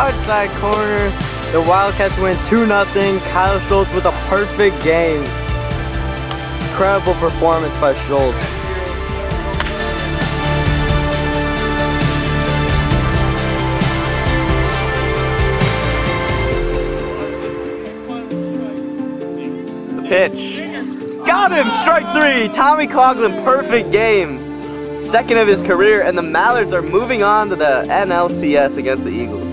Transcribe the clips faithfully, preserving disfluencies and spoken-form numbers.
outside corner. The Wildcats win two nothing. Kyle Schultz with a perfect game. Incredible performance by Schultz. The pitch. Got him! Strike three! Tommy Coughlin, perfect game. Second of his career, and the Mallards are moving on to the N L C S against the Eagles.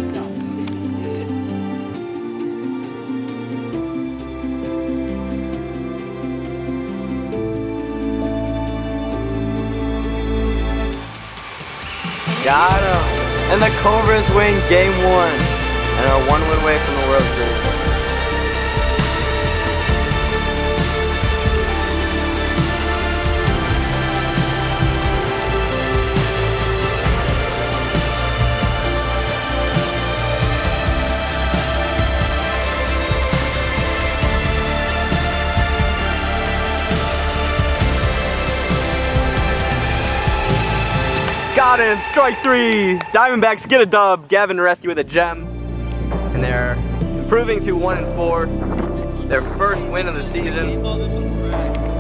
Got him! And the Cobras win game one and are one win away from the World Series. Got him! Strike three! Diamondbacks get a dub. Gavin Rescue with a gem. And they're improving to one and four. Their first win of the season.